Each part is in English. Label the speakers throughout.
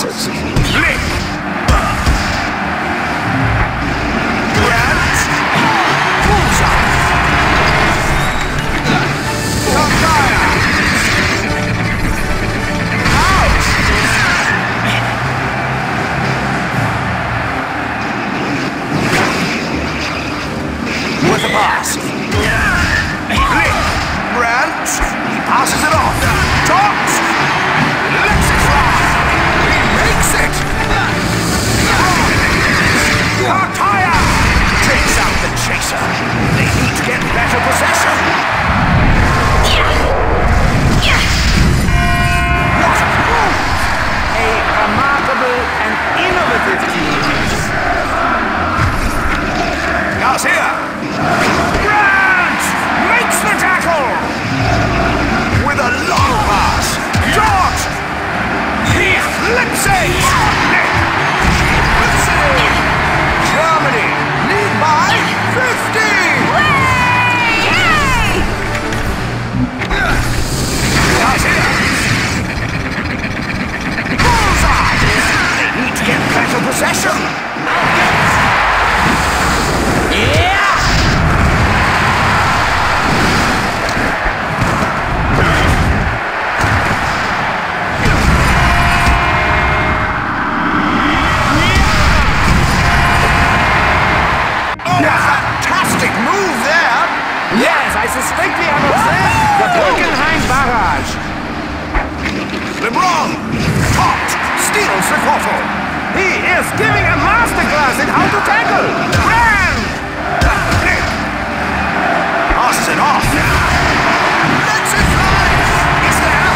Speaker 1: passes. Flick! Grant! Bullseye! Papaya! Out! With the pass. Flick! Grant! He passes it off. Tops! Lets it fly! He makes it! Papaya! Takes out the chaser. They need to get better possession. What a move!
Speaker 2: A remarkable and innovative team.
Speaker 1: Garcia! Grant! Makes the tackle! With a long pass. George! He flips it! Flips it! Germany lead by 50! Garcia! Bullseye! They need to get better possession!
Speaker 2: Yeah!
Speaker 1: Fantastic move there!
Speaker 2: Yes, I suspect we have observed the Brückenheim barrage.
Speaker 1: LeBron! Topped! Steals the quarter!
Speaker 2: He is giving a masterclass in how to tackle.
Speaker 1: Ran! Nick! Passes it off! Lets it fly! He's there!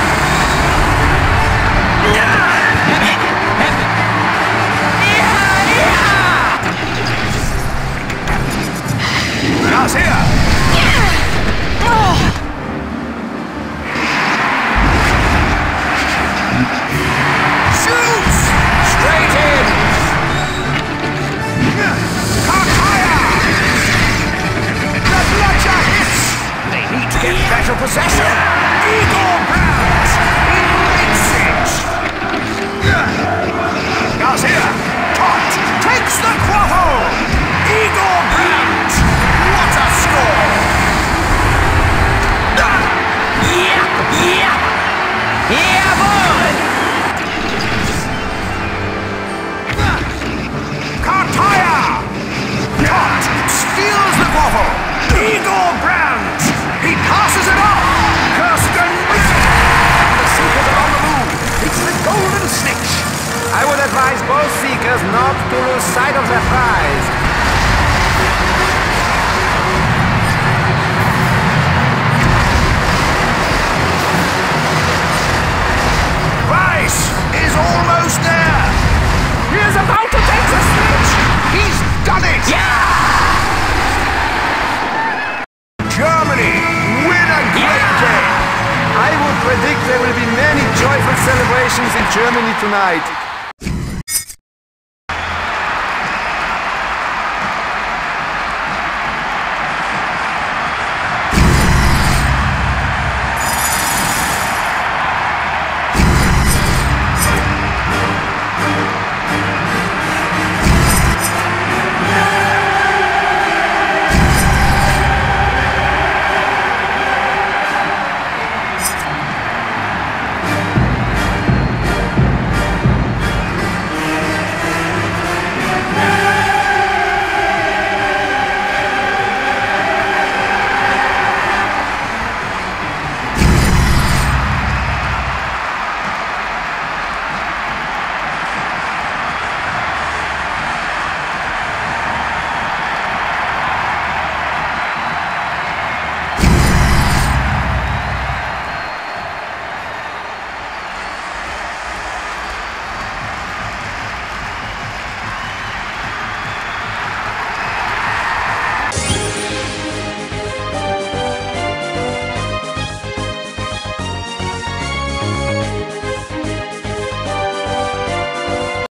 Speaker 1: Garcia! Shoots! Straight in! Kakaya! The bludger hits! They need to get better possession! Eagle Brandt! He makes it! Garcia! Topped! Takes the quarter! Eagle Brandt! What a score!
Speaker 2: Yeah, boy!
Speaker 1: Kartaya! Topped! Steals the quarter! Eagle Brandt! He passes it off! Kirsten wins it! And the Seekers are on the move! It's the golden snitch!
Speaker 2: I would advise both seekers not to lose sight of their prize.
Speaker 1: Rice is almost there!
Speaker 2: He is about to take the snitch!
Speaker 1: He's done it!
Speaker 2: Yeah!
Speaker 1: Germany win a great game!
Speaker 2: I would predict there will be many joyful celebrations in Germany tonight.